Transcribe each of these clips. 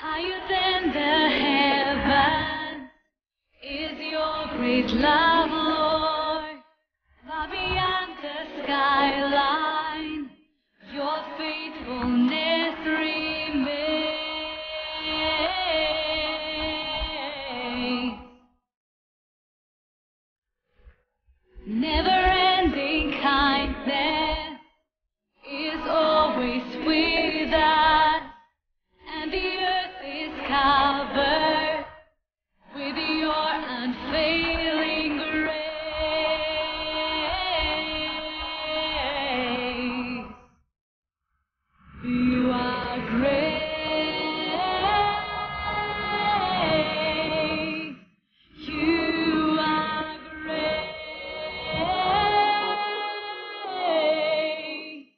Higher than the heavens is your great love, Lord. Far beyond the skyline, your faithfulness remains. Never-ending kindness is always with us, and the earth is covered with your unfailing grace. You are great. You are great.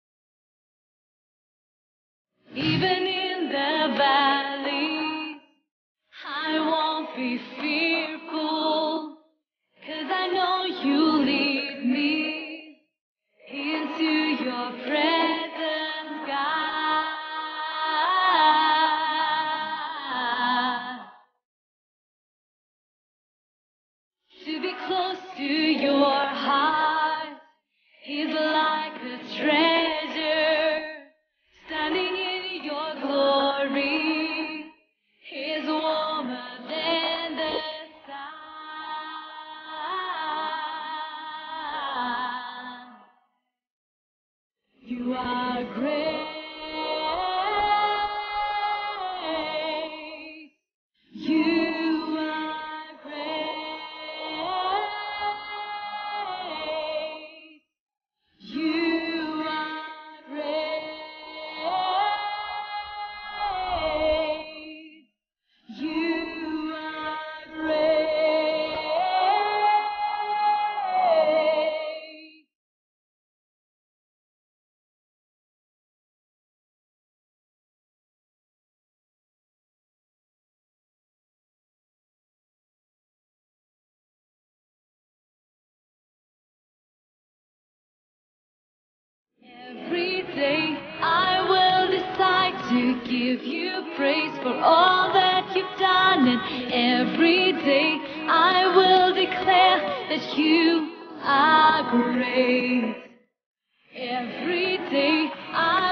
Even in the valley, I won't be fearful, 'cause I know you lead me into your presence, God. To be close to your heart is like a treasure. Standing in your glory is warmer than the sun. You are great. You are great. You are great. You are great. Every day I will decide to give you praise for all that you've done, and every day I will declare that you are great. Every day I